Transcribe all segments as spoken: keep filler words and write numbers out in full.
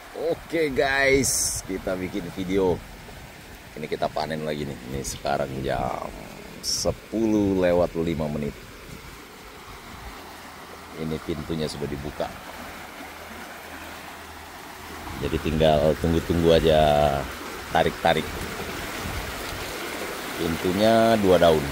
Oke guys, kita bikin video. Ini kita panen lagi nih. Ini sekarang jam sepuluh lewat lima menit. Ini pintunya sudah dibuka. Jadi tinggal tunggu-tunggu aja, tarik-tarik. Pintunya dua daun.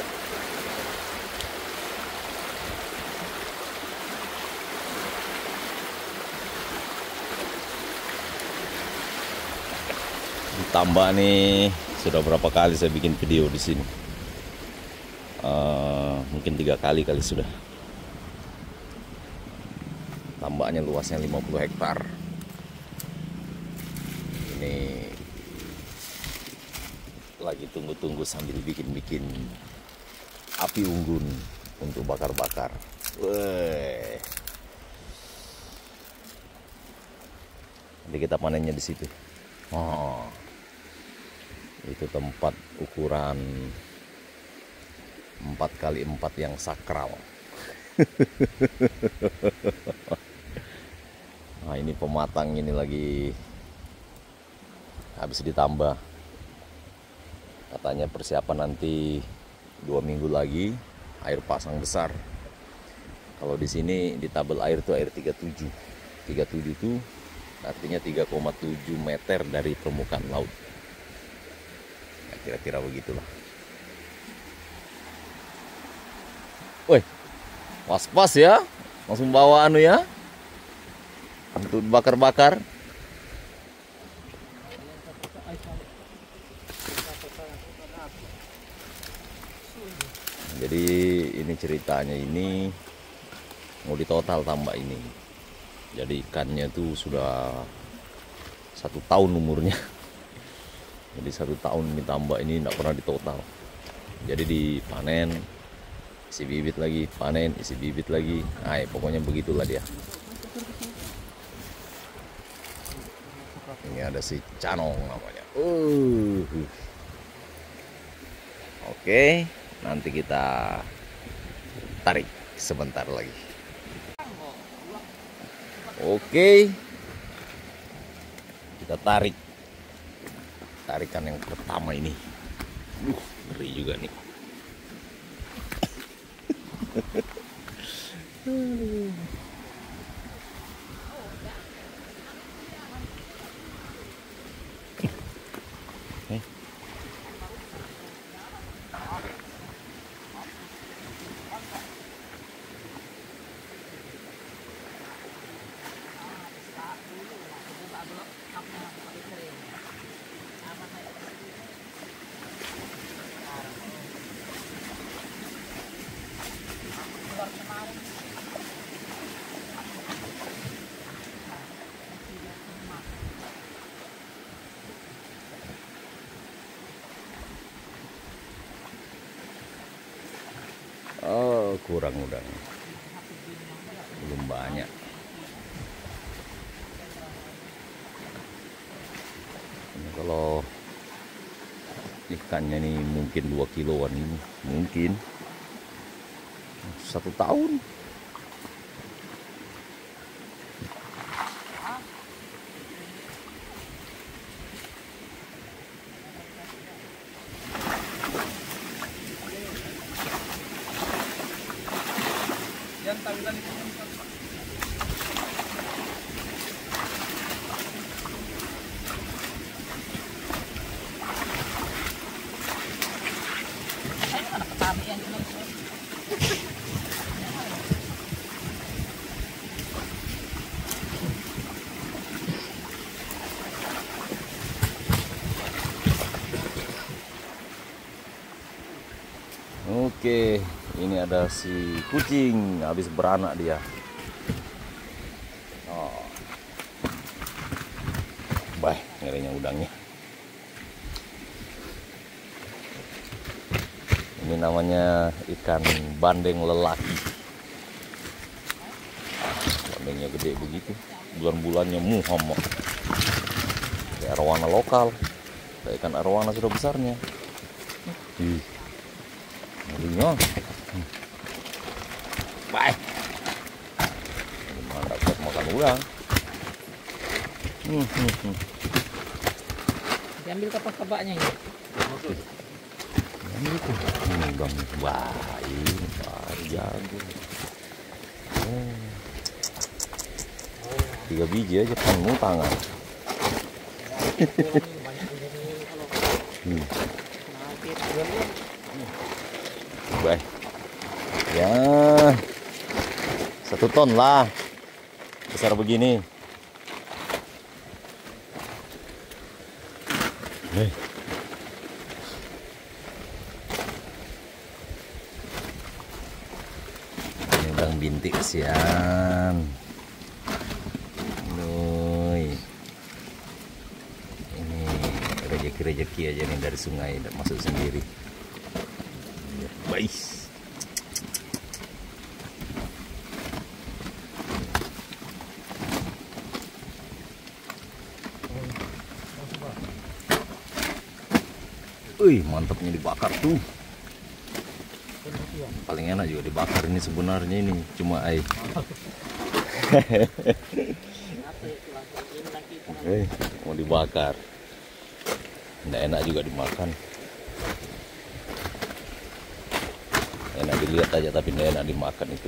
Ditambah nih, sudah berapa kali saya bikin video di sini. Uh, mungkin tiga kali kali sudah. Tambaknya luasnya lima puluh hektar. Ini lagi tunggu-tunggu sambil bikin-bikin api unggun untuk bakar-bakar. Weh. Nanti kita panennya di situ. Oh, itu tempat ukuran empat kali empat yang sakral. Nah, ini pematang ini lagi habis ditambah. Katanya persiapan nanti dua minggu lagi air pasang besar. Kalau di sini di tabel air tuh air tiga puluh tujuh. tiga puluh tujuh itu artinya tiga koma tujuh meter dari permukaan laut. Ya, kira-kira begitulah. Woi, pas-pas ya, langsung bawa anu ya, untuk bakar-bakar. Jadi ini ceritanya ini mau ditotal tambah ini. Jadi ikannya tuh sudah satu tahun umurnya. Jadi satu tahun ditambah ini tidak pernah ditotal. Jadi dipanen, isi bibit lagi, panen, isi bibit lagi. Nah, pokoknya begitulah dia. Ini ada si Canong namanya. Uh. Oke, nanti kita tarik sebentar lagi. Oke, kita tarik. Tarikan yang pertama ini. Uh, ngeri juga nih. Eh. Oh, kurang udang. Belum banyak. Ini kalau ikannya nih mungkin dua kiloan ini. Mungkin. Satu tahun. Oke, ini ada si kucing habis beranak dia. Oh, baik, ngerinya udangnya. Ini namanya ikan bandeng lelaki. Bandengnya gede begitu, bulan-bulannya muhammad. Kayak arwana lokal, kayak ikan arwana sudah besarnya. Ih. Ngerinya. Baik. Mantap buat makan udang. Hmm, hmm, hmm. Diambil kapak-kapaknya ini. Ini tuh. Ini bang, wah ini baru jago. Oh. Tiga biji aja penuh tangan. Hmm. Baik. Ya, satu ton lah, besar begini. Eh. Ini bang bintik sian. Nuy. Ini rezeki-rezeki aja nih dari sungai, tidak masuk sendiri. Baik. Wih, mantapnya dibakar tuh. Paling enak juga dibakar ini sebenarnya ini cuma air. Eh, mau dibakar. Nggak enak juga dimakan. Enak dilihat aja tapi nggak enak dimakan itu.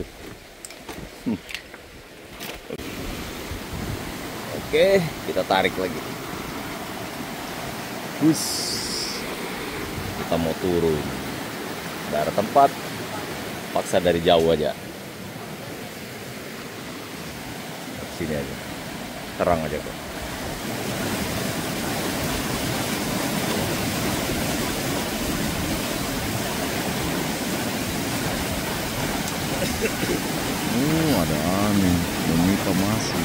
Oke, kita tarik lagi. Bus. Kita mau turun. Nggak ada tempat. Paksa dari jauh aja. Sini aja. Terang aja kok. Oh, ada aneh. Boneka masih.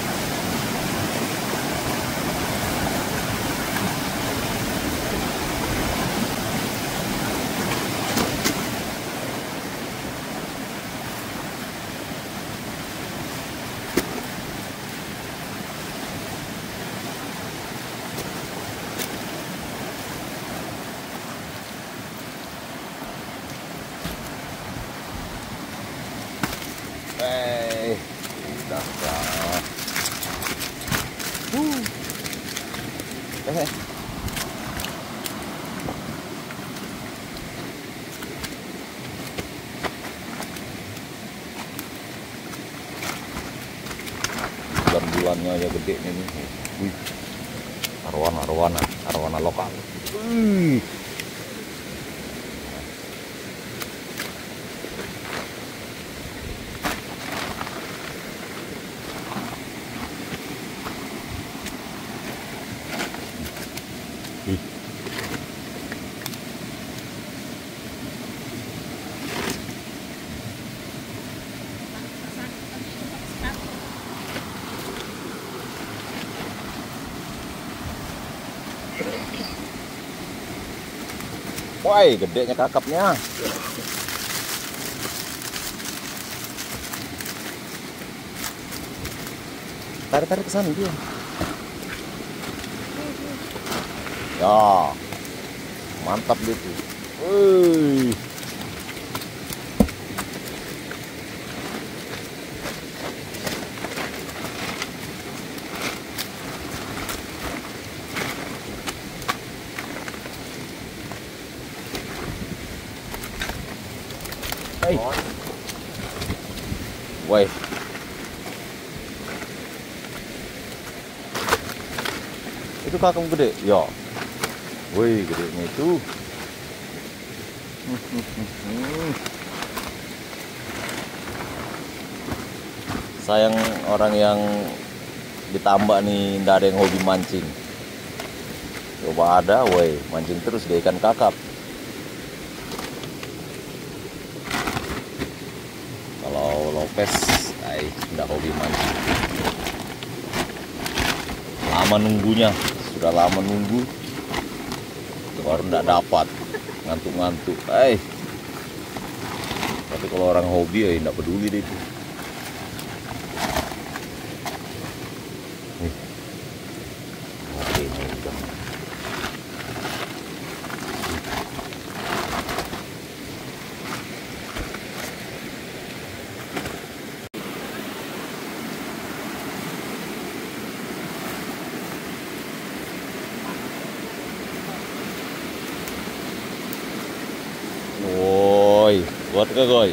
Eh, udah kah? Uh. Eh. Bulan-bulannya aja gede nih. Wih. Arwana, arwana, arwana lokal. Wih. Woi, gedenya kakapnya. Tarik-tarik ke sana dia. Ya. Mantap gitu. Wih. Hey. Woi. Itu kakak gede, ya. Woi, gedenya itu. Sayang orang yang ditambak nih, nggak ada yang hobi mancing. Coba ada, woi, mancing terus dia ikan kakap. Kalau Lopez, ay, nggak hobi mancing. Lama nunggunya, sudah lama nunggu, baru nggak dapat, ngantuk-ngantuk. Eh, tapi kalau orang hobi ya nggak peduli deh itu. Nih, oke, ini udah. Gogoy.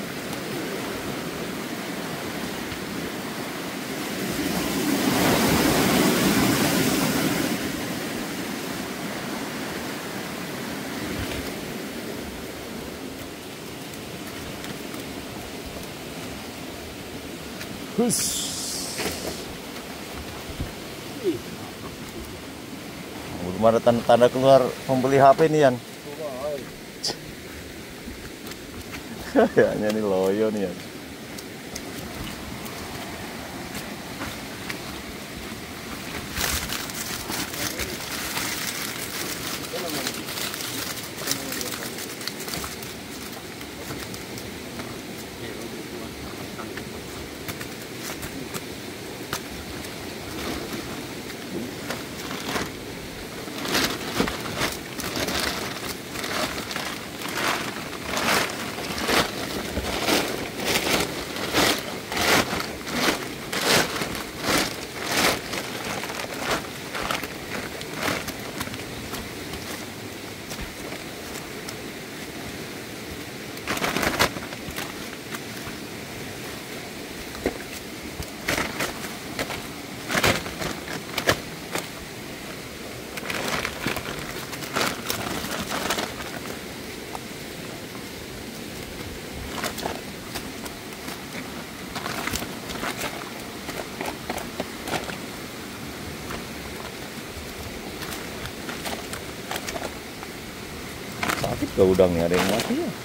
Hus. Belum ada tanda-tanda keluar pembeli H P nih, Yan. Kayaknya nih loyo nih, Yan. Sakit gak udangnya, ada yang mati ya?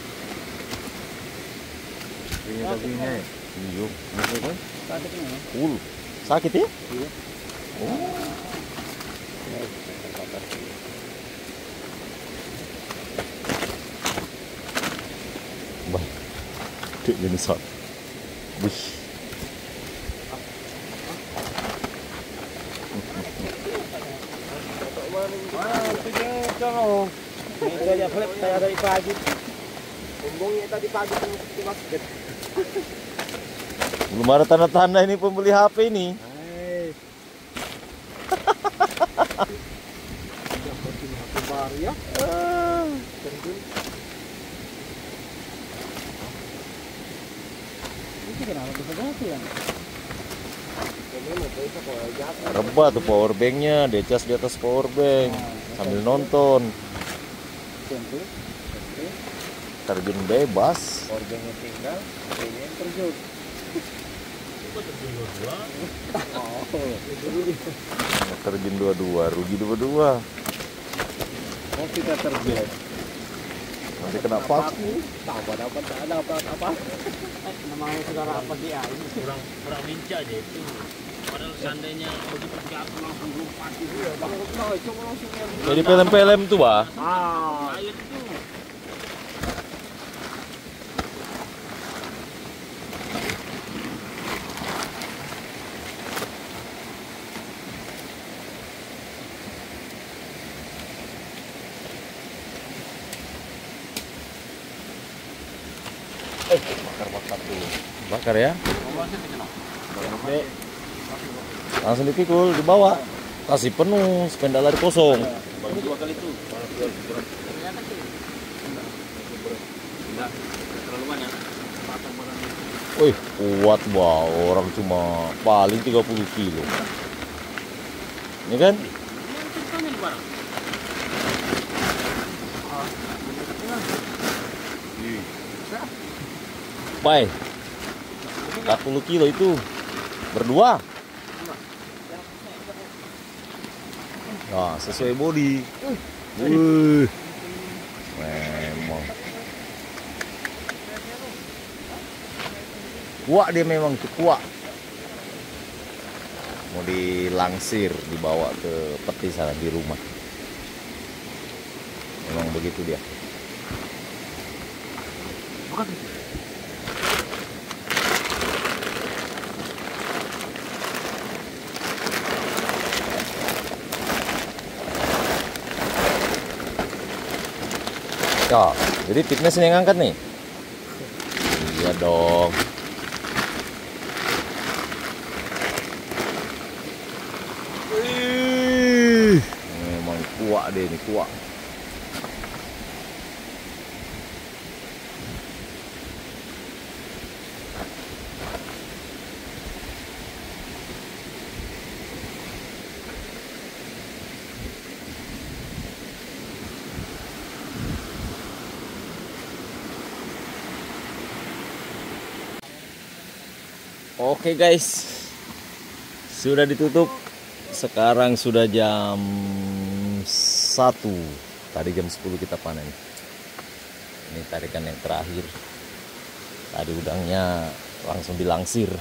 Ini babinya ya? Iya, sakit kan? Sakit nih ya? Full. Sakit ya? Iya. Oh. Bah, gede gini sak. Wih. Ini aja flip saya dari pagi. Bumbungnya tadi pagi di basket. Belum ada tanda-tanda ini pembeli H P ini. Hai. Dapatin H P baru ya. Terjun. Ini kenapa bisa ganti ya? Rebah tuh power banknya, decas di atas power bank sambil nonton. Terjun bebas. Organnya tinggal, ini yang terjun. Terjun dua-dua. Oh, Terjun dua-dua, rugi dua-dua. mau kita terjun. Nanti kena paku. Apa dapat ada apa apa? Namanya saudara apa dia ini? Kurang kurang lincah aja itu. Padahal seandainya begitu jatuh langsung lompat itu ya. Coba langsung. Jadi film-film tuh, Bah. Ah, Air itu. Eh, bakar-bakar dulu. Bakar ya. Langsung dipikul, dibawa. Kasih penuh, sepeda lari kosong. Baru dua kali itu. Enggak terlalu banyak. Patah barang. Wih, kuat wah, orang cuma paling tiga puluh kilo. Ini kan? Ini ceritanya di barang. Pai, empat puluh kilo itu berdua. Nah, sesuai body. Wih, memang kuat dia, memang tuh kuat. Mau dilangsir, dibawa ke peti sana di rumah. Memang begitu dia. Ya, jadi fitness ini yang ngangkat nih. Iya dong. Wih, memang kuat deh ini, kuat. Oke guys, sudah ditutup. Sekarang sudah jam satu. Tadi jam sepuluh kita panen. Ini tarikan yang terakhir. Tadi udangnya langsung dilangsir.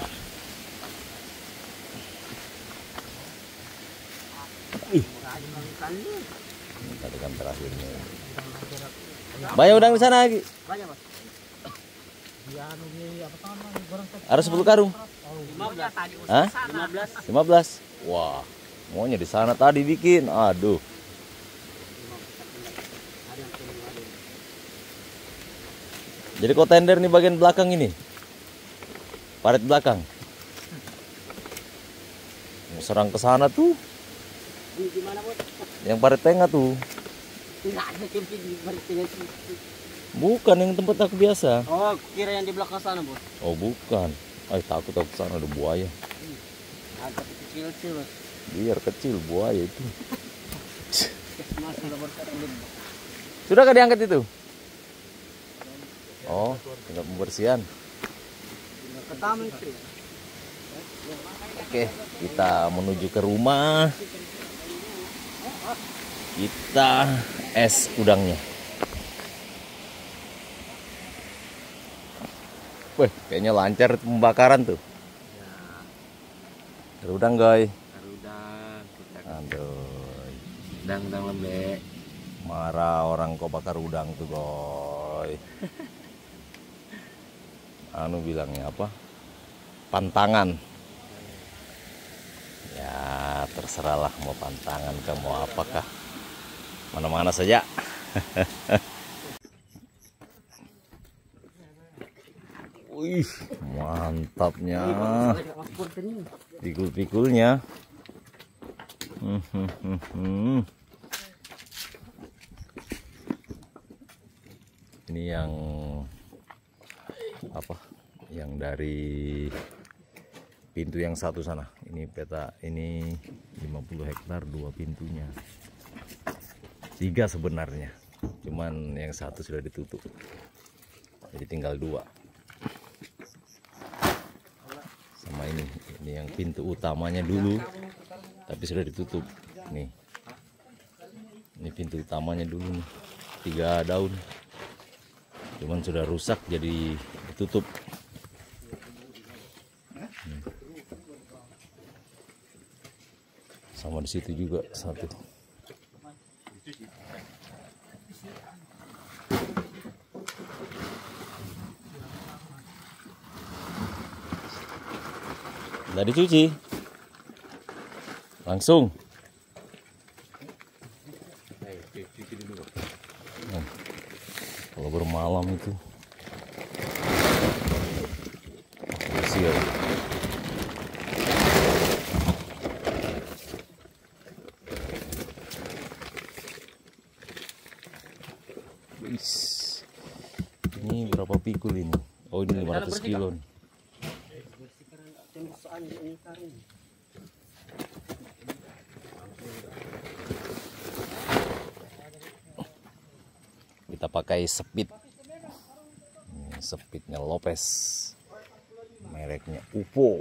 Ih. Ini tarikan terakhirnya. Banyak udang di sana lagi. Banyak, Mas. Ada sepuluh karung. lima belas. Hah? lima belas. lima belas. Wah, maunya di sana tadi bikin. Aduh. Jadi kok tender nih bagian belakang ini. Parit belakang. Mau serang ke sana tuh. Ini gimana, Bos? Yang parit tengah tuh. Enggak ada camping di balik dengan situ. Bukan yang tempat aku biasa. Oh, kira yang di belakang sana, Bos. Oh, bukan. Ay, takut aku sana ada buaya. Agak kecil sih, Bos. Biar kecil buaya itu. Masuk nomor satu. Sudah kah diangkat itu? Oh, tinggal pembersihan. Ke taman sih. Oke, kita menuju ke rumah. Kita es udangnya. Wih, kayaknya lancar pembakaran tuh. Ada udang, guys. Udang, kita Aduh. udang-udang lembek. Marah orang kok bakar udang tuh, guys. Anu bilangnya apa? Pantangan. Ya, terserahlah mau pantangan kah mau apakah. Mana-mana saja. Wih, mantapnya. Pikul-pikulnya. Hmm, hmm, hmm, hmm. Ini yang apa? Yang dari pintu yang satu sana. Ini peta ini lima puluh hektar dua pintunya. Tiga sebenarnya. Cuman yang satu sudah ditutup. Jadi tinggal dua. Sama ini, ini yang pintu utamanya dulu, tapi sudah ditutup. Nih, ini pintu utamanya dulu nih, tiga daun, cuman sudah rusak jadi ditutup. Hmm. Sama di situ juga satu. Udah dicuci langsung. Nah, kalau bermalam itu bersih ya. Ini berapa pikul ini? Oh, ini lima ratus kilo nih. Kita pakai speed. Ini speednya Lopez, mereknya U F O.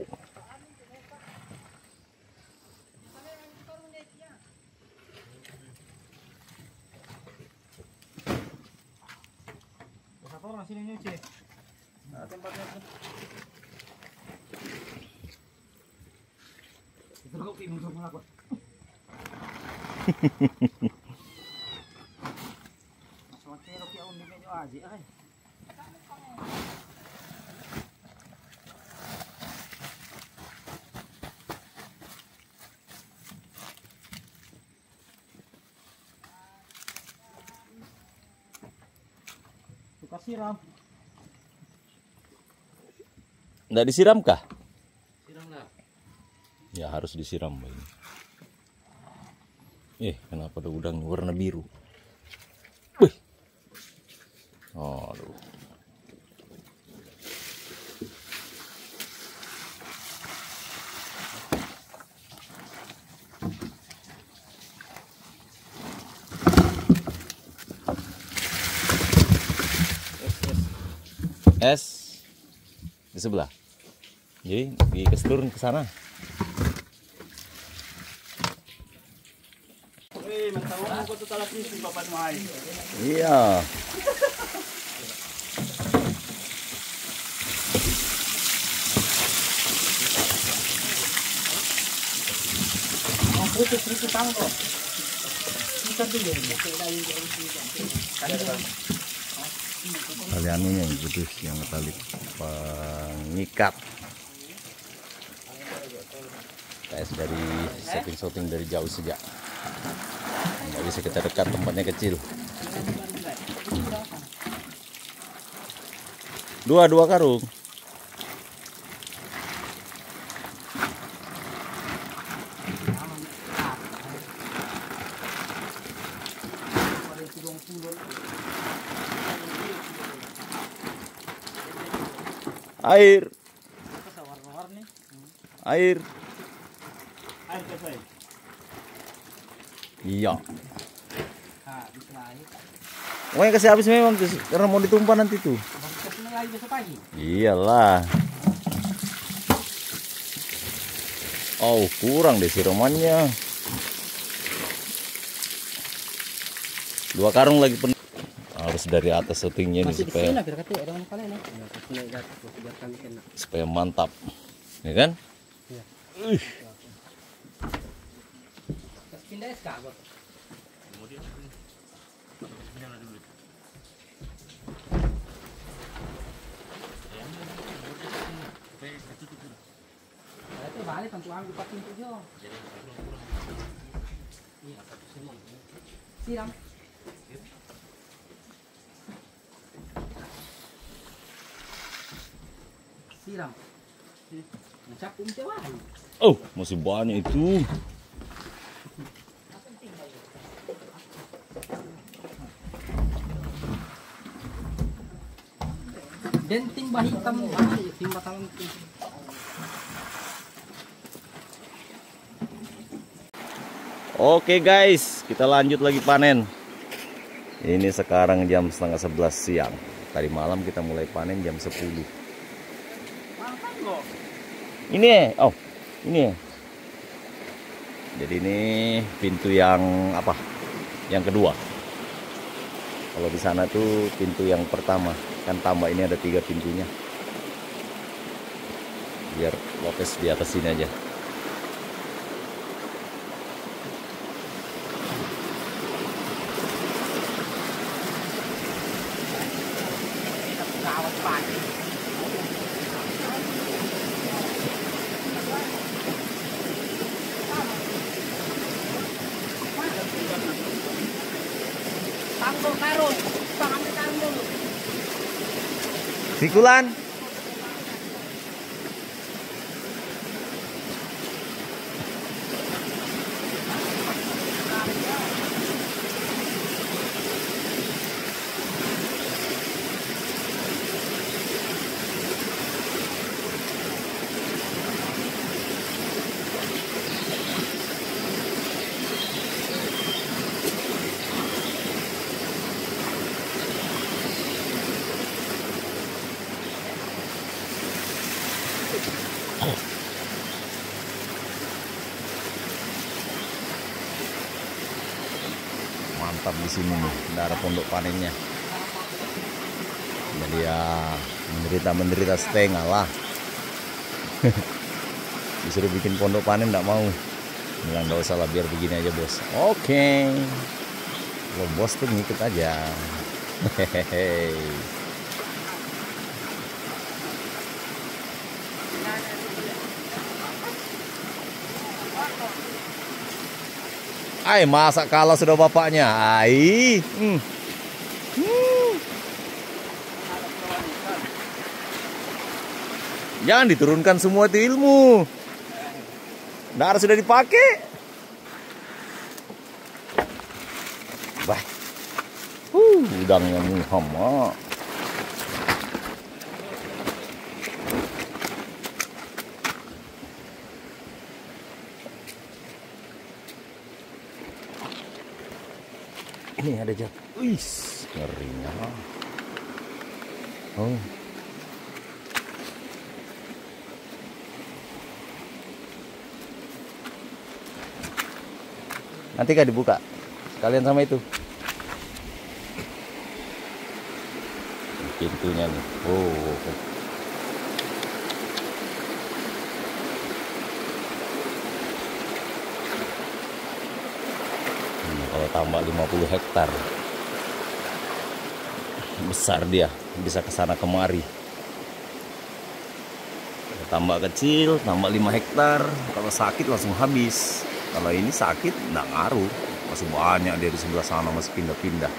Suka siram. Nggak disiram kah? Siram lah. Ya harus disiram ini. Eh, kenapa ada udang warna biru? Wih. Aduh. Es di sebelah. Jadi dikasih turun ke sana. Eh, mentawang ko to talaga si Papa Mahal. Iya. Putus-putus tangko. Kita dulu. Tali anunya yang putus, yang tali pengikat. Tes dari setting-setting dari jauh saja. Nggak bisa kita dekat, tempatnya kecil. Dua dua karung. Air. Air. Ay, kasi. Iya. Pokoknya kasih habis memang karena mau ditumpah nanti tuh. Iyalah. Oh, kurang deh siramannya. Dua karung lagi penuh. Harus dari atas settingnya nih supaya supaya mantap, ya kan? Iya. Uh. Siram. Siram. Ngecapung cewek. Oh, masih banyak itu. Denting bah hitam banyak timba talang. Oke guys, kita lanjut lagi panen. Ini sekarang jam setengah sebelas siang. Tadi malam kita mulai panen jam sepuluh. Ini ya, oh ini ya. Jadi ini pintu yang apa? Yang kedua. Kalau di sana tuh pintu yang pertama. Kan tambah ini ada tiga pintunya. Biar lokes di atas sini aja. Tanggo karun, paham tanggo. Pikulan. Mantap di sini nih, daerah pondok panennya. Jadi ya menderita-menderita setengah lah. Disuruh bikin pondok panen nggak mau. Bilang nggak usah lah, biar begini aja bos. Oke. Kalau bos tuh ngikut aja. Hehehe. Ay, masa kalah sudah bapaknya. Ay. Hmm. Hmm. Jangan diturunkan semua itu ilmu. Darah sudah dipakai. Bah. Uh, udangnya Muhammad. Ini ada jat. Wih, ngerinya. Oh. Nanti kah dibuka sekalian sama itu pintunya nih. Oh, oke. Hmm, kalau tambah lima puluh hektar besar dia, bisa kesana kemari. Tambah kecil, tambah lima hektar. Kalau sakit langsung habis. Kalau ini sakit nggak ngaruh, masih banyak dia di sebelah sana, masih pindah-pindah.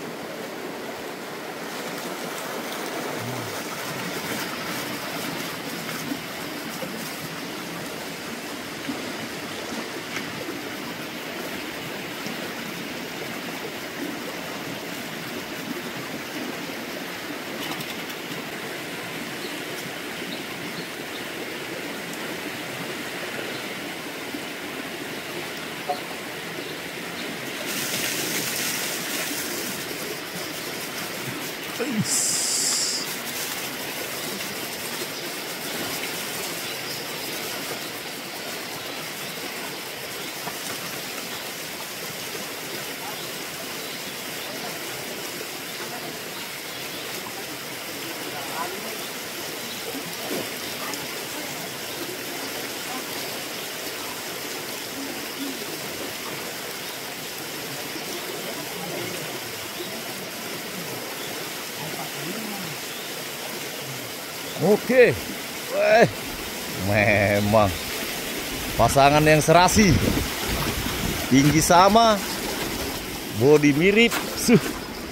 Oke, weh, memang pasangan yang serasi, tinggi sama, body mirip, suh.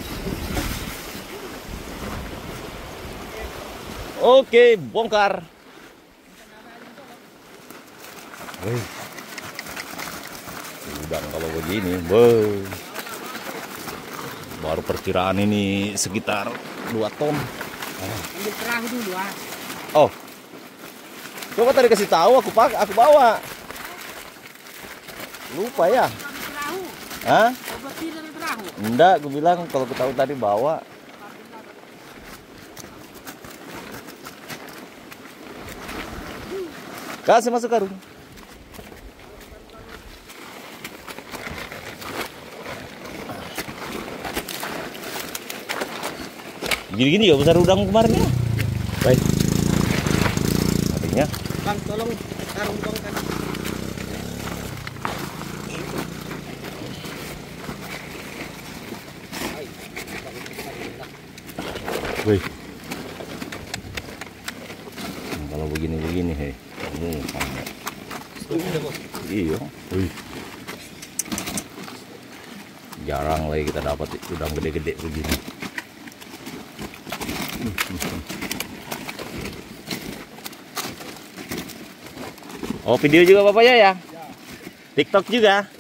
Oke, bongkar. Weh, udang kalau begini, boh. Baru perkiraan ini sekitar dua ton. Ambil perahu dulu ah. Oh, coba tadi kasih tahu, aku pak, aku bawa. Lupa ya? Perahu. Hah? Coba tidak di perahu. Enggak, aku bilang kalau aku tahu tadi bawa. Kasih masuk karung. Gini-gini ya besar udang kemarin ya. Baik. Artinya Bang, tolong karung dong kan. wih. Nah, kalau begini-begini hei. Hmm, sama. Iya. Wih. Jarang lagi kita dapat udang gede-gede begini. Oh, video juga Bapak ya ya? TikTok juga?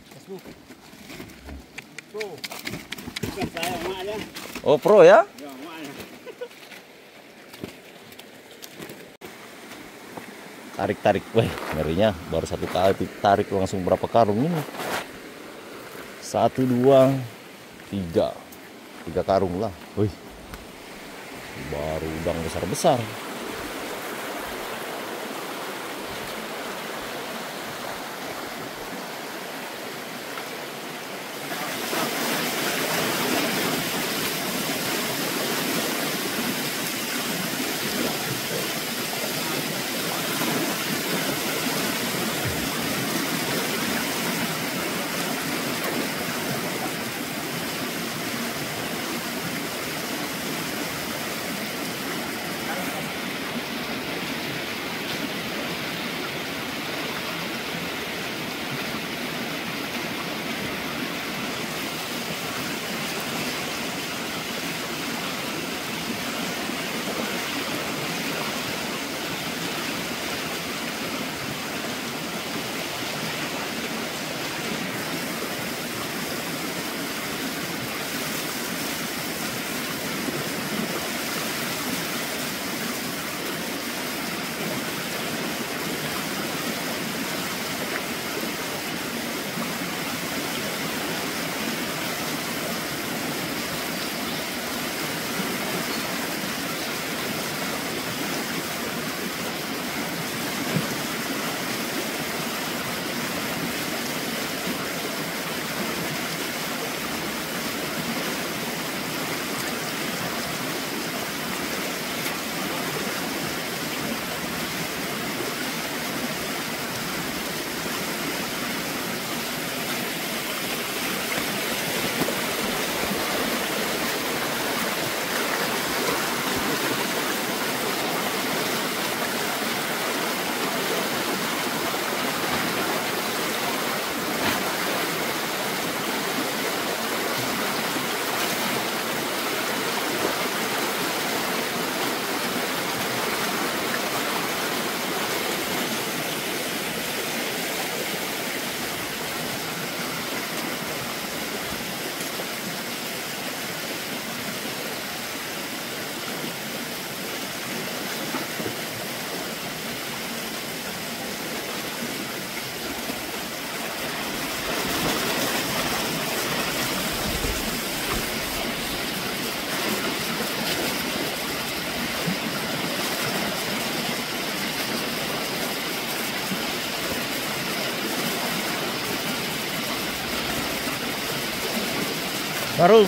Oh, pro ya? Tarik-tarik, wah ngerinya baru satu kali tarik langsung berapa karung ini? Satu, dua, tiga, tiga karung lah. Wih, baru udang besar-besar. Baru.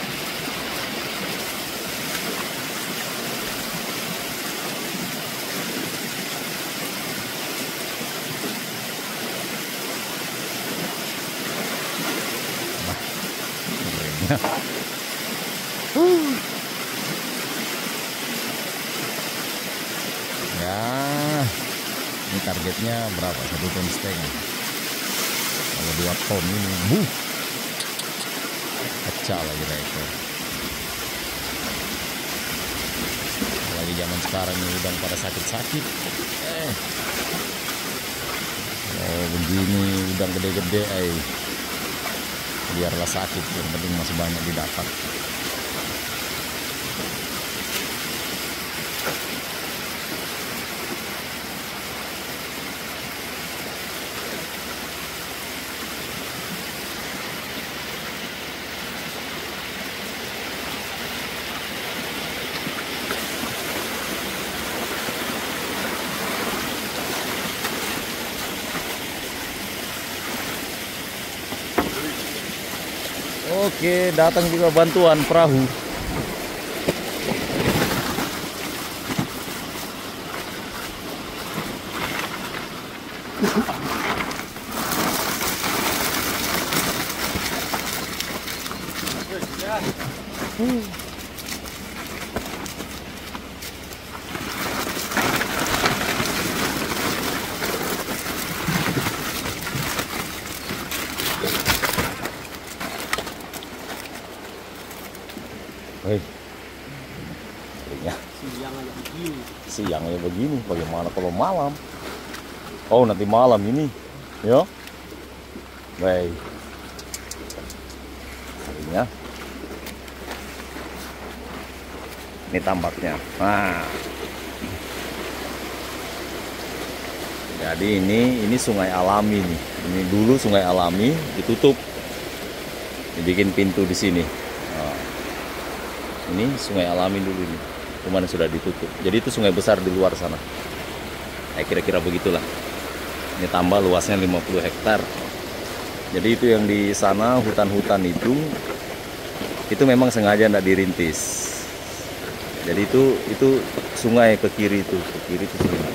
Ya, ini targetnya berapa? Satu ton setengah. Kalau dua ton ini, buh, pecah lagi rekor. Lagi zaman sekarang ini udang pada sakit-sakit. Eh, oh begini udang gede-gede, eh. Biarlah sakit, yang penting masih banyak didapat. Oke, datang juga bantuan perahu. Hei, Siang aja begini. siangnya begini, bagaimana kalau malam? Oh, nanti malam ini, ya? Baik. Harinya. Ini tambaknya. Nah. Jadi ini ini sungai alami nih. Ini dulu sungai alami ditutup, dibikin pintu di sini. Nah. Ini sungai alami dulu ini, cuman sudah ditutup. Jadi itu sungai besar di luar sana. Nah, kira-kira begitulah. Ini tambah luasnya lima puluh hektar. Jadi itu yang di sana hutan-hutan itu, itu memang sengaja tidak dirintis. Jadi itu itu sungai ke kiri itu, ke kiri itu sungai.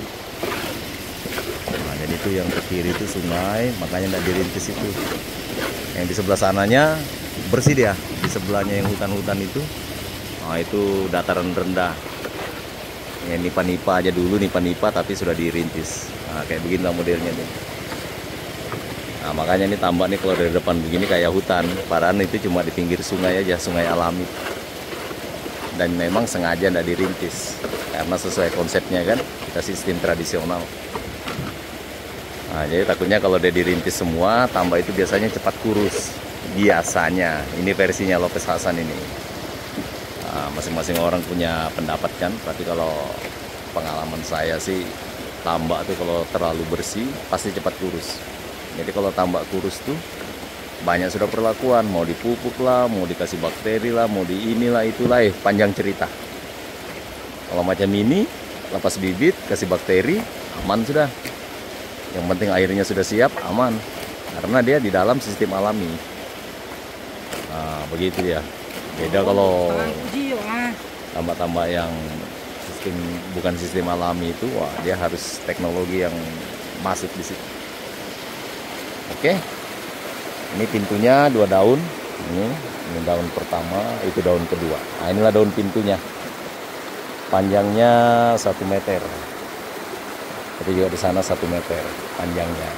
Nah, jadi itu yang ke kiri itu sungai, makanya tidak dirintis itu. Yang di sebelah sananya bersih dia, di sebelahnya yang hutan-hutan itu, nah itu dataran rendah. Ya, nipa-nipa aja dulu, nipa-nipa tapi sudah dirintis. Nah, kayak begini lah modelnya nih. Nah, makanya ini tambak nih kalau dari depan begini kayak hutan. Padahal itu cuma di pinggir sungai aja, sungai alami. Dan memang sengaja tidak dirintis karena sesuai konsepnya kan, kita sistem tradisional. Nah, jadi takutnya kalau dia dirintis semua, tambak itu biasanya cepat kurus. Biasanya, ini versinya Lopez Hasan ini. Nah, masing-masing orang punya pendapat kan, tapi kalau pengalaman saya sih, tambak tuh kalau terlalu bersih pasti cepat kurus. Jadi kalau tambak kurus tuh banyak sudah perlakuan, mau dipupuk lah, mau dikasih bakteri lah, mau di inilah itulah, eh, panjang cerita. Kalau macam ini, lepas bibit, kasih bakteri, aman sudah. Yang penting airnya sudah siap, aman. Karena dia di dalam sistem alami. Nah, begitu ya. Beda kalau tambak-tambak yang sistem bukan sistem alami itu, wah dia harus teknologi yang masuk di situ. Oke. Ini pintunya dua daun. Ini, ini daun pertama, itu daun kedua. Nah, inilah daun pintunya. Panjangnya satu meter. Tapi juga di sana satu meter panjangnya.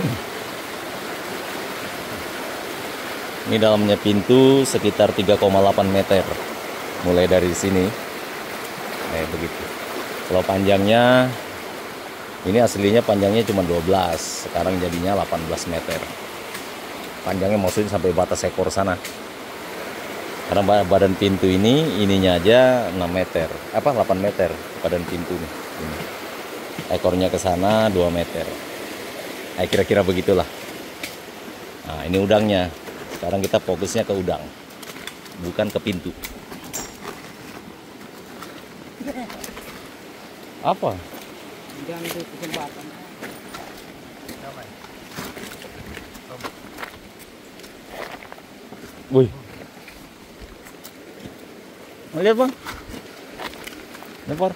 Ini dalamnya pintu sekitar tiga koma delapan meter. Mulai dari sini. Kayak begitu. Kalau panjangnya, ini aslinya panjangnya cuma dua belas. Sekarang jadinya delapan belas meter. Panjangnya maksudnya sampai batas ekor sana. Karena badan pintu ini, ininya aja enam meter. Apa, delapan meter badan pintunya. Ini. Ekornya ke sana dua meter. Nah, kira-kira begitulah. Nah, ini udangnya. Sekarang kita fokusnya ke udang, bukan ke pintu. Apa? Jangan itu kesempatan. Wih, Lihat bang. Lempar.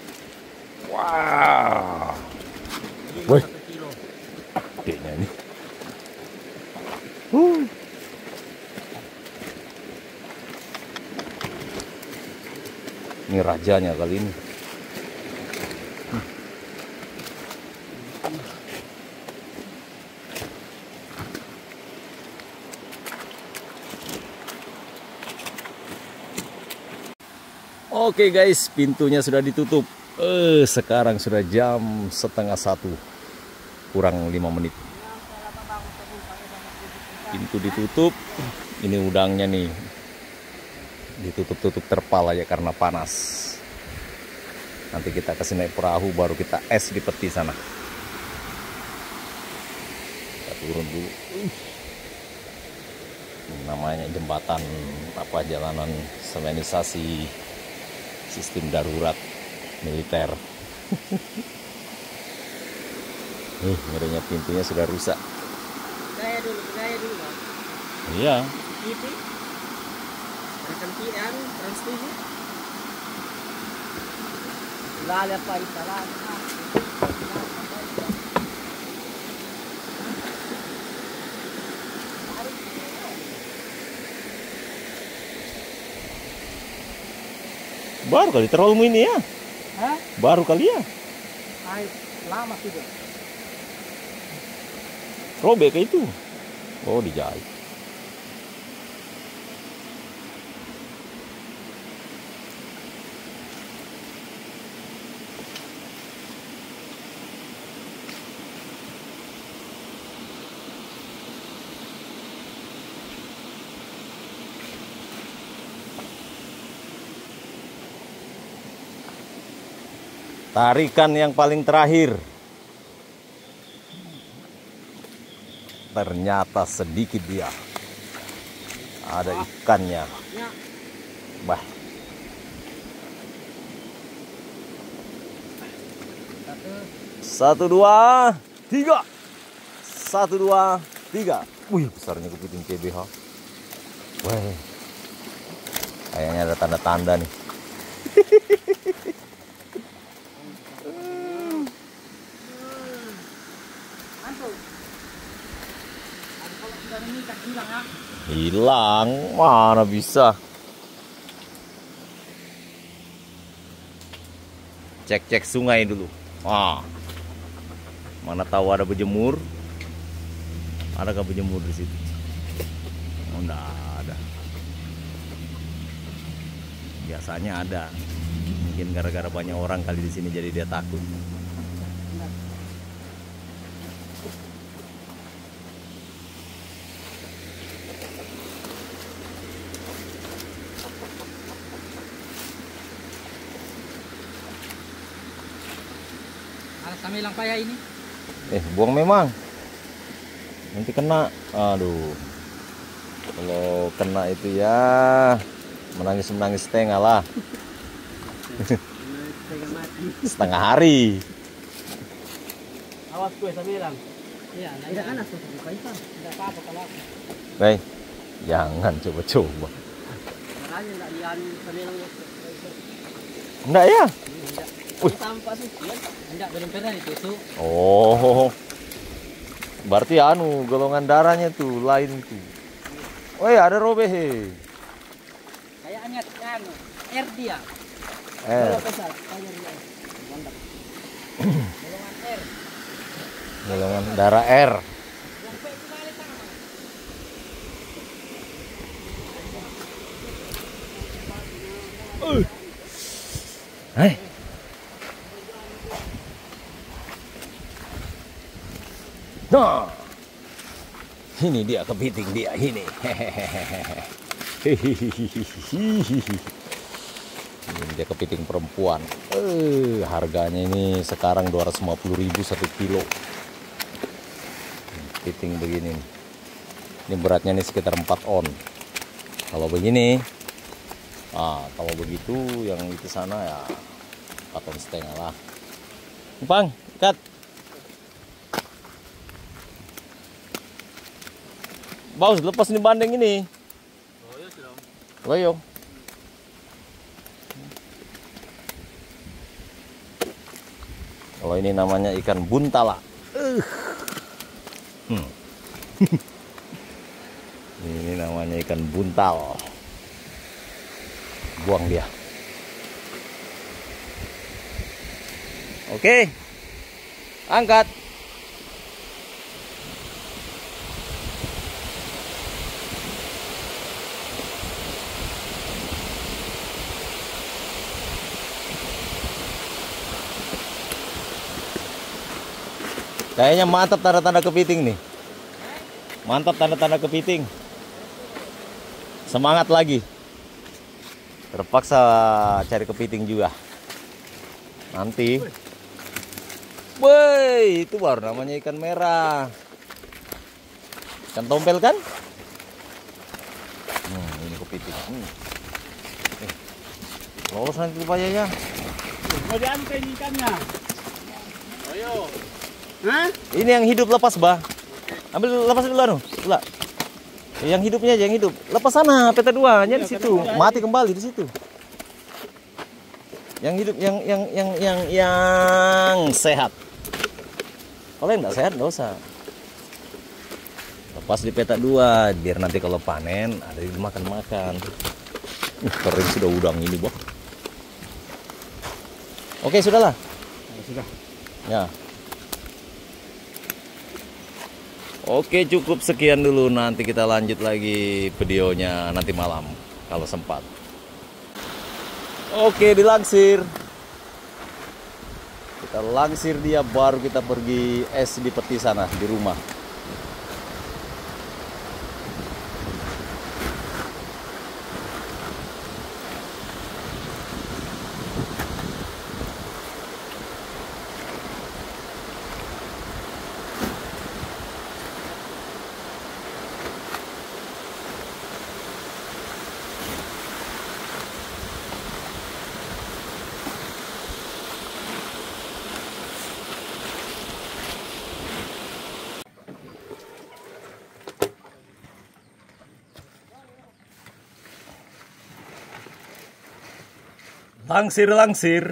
Wah. Woi. Satu kilo. Gedenya ini. Uh. Ini rajanya kali ini. Oke guys, pintunya sudah ditutup. Eh, sekarang sudah jam setengah satu, kurang lima menit. Pintu ditutup. Ini udangnya nih, ditutup-tutup terpal aja karena panas. Nanti kita kasih naik perahu, baru kita es di peti sana. Kita turun dulu. Ini namanya jembatan apa, jalanan semenisasi sistem darurat militer. Nih, ngerinya pintunya sudah rusak. Gaya dulu, gaya dulu. Bang. Iya. Itu. Rekan kian, trans tujuh. Lala pa isalan. Baru kali terlalu ini ya. Hah? Baru kali ya. Ay, lama sudah. Robek kayak itu. Oh, dijahit. Tarikan yang paling terakhir. Ternyata sedikit dia. Ada ikannya. Bah. Satu, dua, tiga. Satu, dua, tiga. Wih, besarnya kepiting C B H. Wah. Kayaknya ada tanda-tanda nih. Hilang, mana bisa. Cek-cek sungai dulu. Ah, mana tahu ada berjemur. Adakah berjemur di situ? Oh, enggak ada. Biasanya ada. Mungkin gara-gara banyak orang kali di sini jadi dia takut. Kami lang kaya ini. Eh, buang memang. Nanti kena. Aduh. Kalau kena itu ya menangis-menangis setengah lah. Setengah hari. Awas kue sabi lang. Iya, tidak kan asal buka itu. Tidak apa-apa kalau. Baik. Jangan coba-coba. Makanya enggak lian sabi lang. Enggak ya? Wih, tanpa sih. Enggak belum pernah ditusuk. Oh. Berarti anu golongan darahnya tuh lain tuh. Oh ya, ada robeh. Kayaknya kan R dia. R. Besar, kayak dia. Mantap. Golongan R. Golongan darah R. Uh. Hai. Nah, ini dia kepiting dia ini. Ini dia kepiting perempuan. Eh, harganya ini sekarang dua ratus lima puluh ribu satu kilo. Kepiting begini. Ini beratnya nih sekitar empat on. Kalau begini, ah, kalau begitu yang itu sana ya empat on setengah lah. Bang, ikat. Baus, lepas nih bandeng ini. Oh, iya, sudah. Loyong. Oh, ini namanya ikan buntala. Uh. Hmm. Ini namanya ikan buntal. Buang dia. Oke. Angkat. Kayaknya mantap tanda-tanda kepiting nih. Mantap tanda-tanda kepiting. Semangat lagi. Terpaksa cari kepiting juga. Nanti. Woi, itu baru namanya ikan merah. Ikan tompel kan? Hmm, ini kepiting. Hmm. Eh, lolos nanti upayanya. Mau diambil ini ikannya. Ayo. Hah? Ini yang hidup lepas, Bah. Ambil lepas dulu anu, pula. Yang hidupnya aja, yang hidup. Lepas sana, P T dua nya di situ. Mati kembali di situ. Yang hidup yang yang yang yang yang sehat. Kalau yang enggak sehat enggak usah. Lepas di P T dua biar nanti kalau panen ada dimakan-makan. Uh, kering sudah udang ini, Bah. Oke, sudahlah. Sudah. Ya. Oke, cukup sekian dulu. Nanti kita lanjut lagi videonya nanti malam kalau sempat. Oke, dilangsir. Kita langsir dia, baru kita pergi es di peti sana di rumah. Langsir, langsir.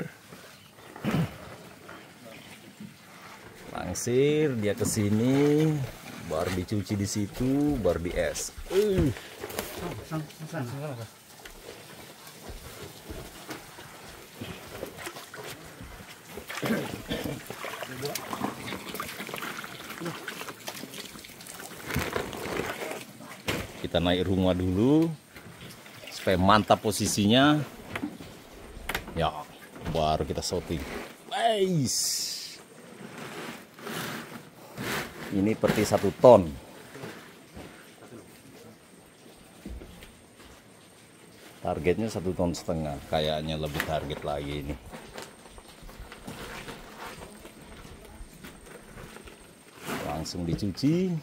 Langsir dia ke sini, baru dicuci di situ, baru di es. Uh. Kita naik rumah dulu supaya mantap posisinya. Ya, baru kita shooting. Guys, ini peti satu ton. Targetnya satu ton setengah. Kayaknya lebih target lagi ini. Langsung dicuci.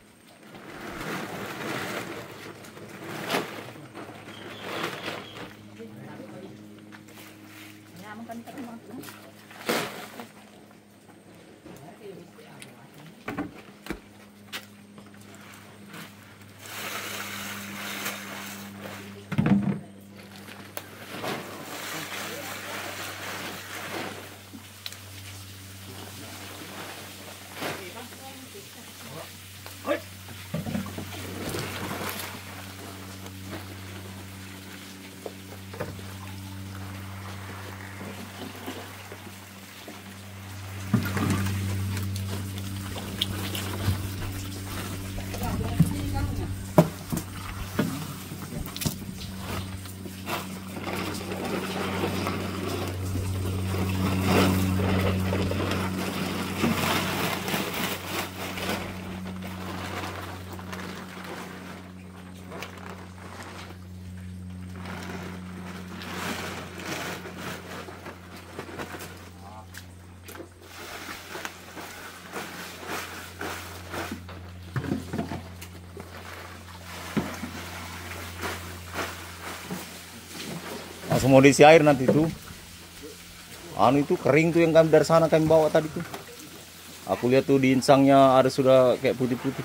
Langsung mau diisi air nanti tuh. Anu itu kering tuh yang kami dari sana kami bawa tadi tuh. Aku lihat tuh di insangnya ada sudah kayak putih-putih.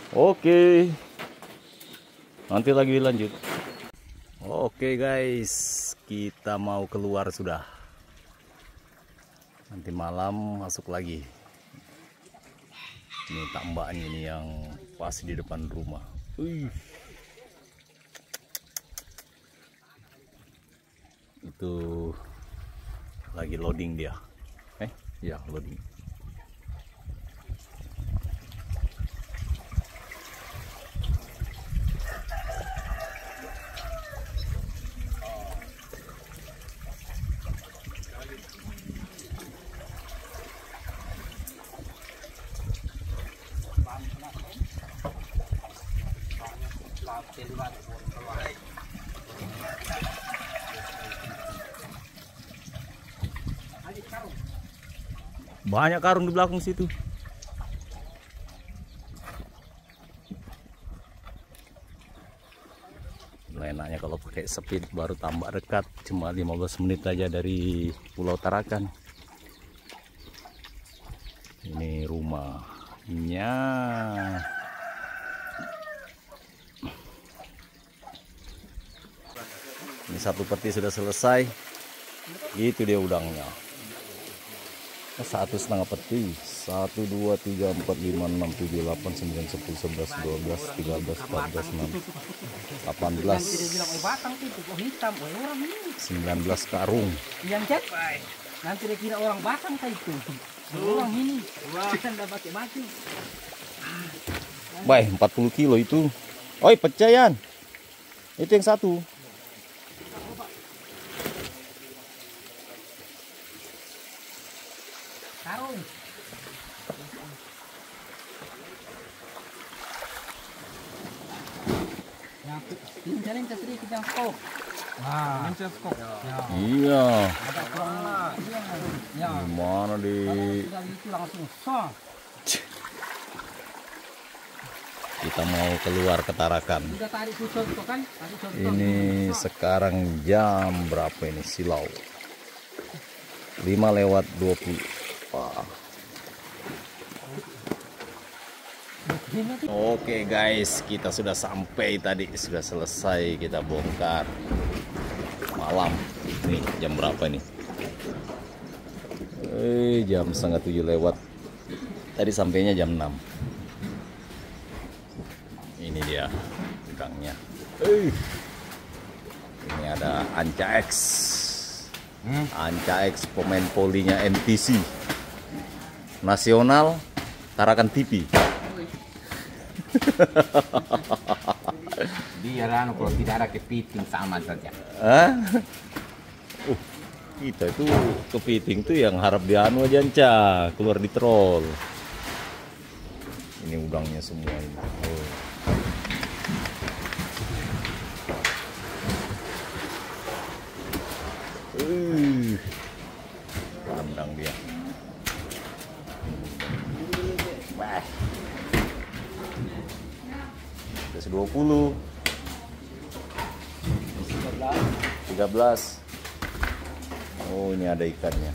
Oke, nanti lagi lanjut. Oke guys, kita mau keluar sudah. Nanti malam masuk lagi. Ini tambaknya ini yang pas di depan rumah. Wih. Itu lagi loading dia. Eh, ya loading. Banyak karung di belakang situ. Enaknya kalau pakai speed baru tambah dekat, cuma lima belas menit aja dari Pulau Tarakan. Ini rumahnya. Ini satu peti sudah selesai. Itu dia udangnya. Satu setengah peti. Satu, dua, tiga, empat, lima, enam, tujuh, delapan, sembilan, sepuluh, sebelas, dua belas, tiga belas, empat belas, enam, delapan belas, sembilan belas karung. Yang cek, nanti dia kira orang Batang kayak itu. Orang ini, kita nggak pakai baju. Baik, empat puluh kilo itu. Oi, pecayan. Itu yang satu. Karung. Ya, ini jalan ke sedikit yang skop. Nah, ini skop. Ya. Iya. Ada kurang. Ya. Gimana di? Sudah itu langsung sah. Kita mau keluar ke Tarakan. Sudah tarik contoh kan? Tarik contoh. Ini sekarang jam berapa ini silau? lima lewat dua puluh. Wah. Oke guys, kita sudah sampai tadi, sudah selesai kita bongkar. Malam. Nih jam berapa nih? Eh, jam setengah tujuh lewat. Tadi sampainya jam enam. Ini dia udangnya. Eh. Ini ada Anca X. Hmm? Anca X pemain polinya M T C Nasional Tarakan T V. Biar anu kalau tidak ada kepiting sama saja. Hah? Uh, kita itu kepiting tuh yang harap dianu aja Anca, keluar di troll. Ini udangnya semua ini. Oh. Uh, pandang dia. Wah. seratus dua puluh. tiga belas. Oh, ini ada ikannya.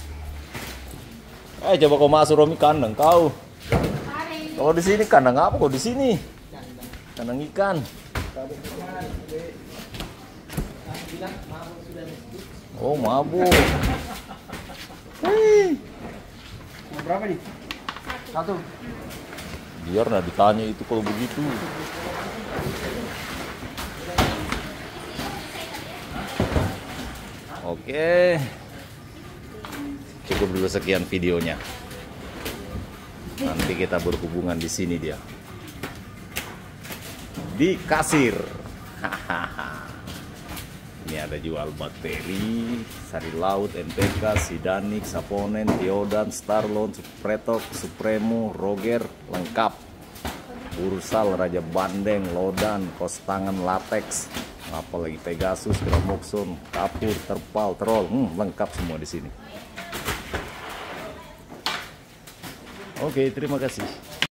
Eh, coba kau masuk Romi kandang kau. Kalau di sini kandang apa kau di sini? Kandang ikan. Oh, mabuk. Hei. Berapa nih? Satu. Biar nah ditanya itu kalau begitu. Oke. Cukup dulu sekian videonya. Nanti kita berhubungan di sini dia. Di kasir. Hahaha. Ini ada jual bakteri, sari laut, N P K, Sidanik, Saponen, Tiodan, Starlon, Supretok, Supremo, Roger, lengkap. Ursal, Raja Bandeng, Lodan, kos tangan latex, apalagi Pegasus, Gramoxon, kapur, terpal, terol, hmm, lengkap semua di sini. Oke, terima kasih.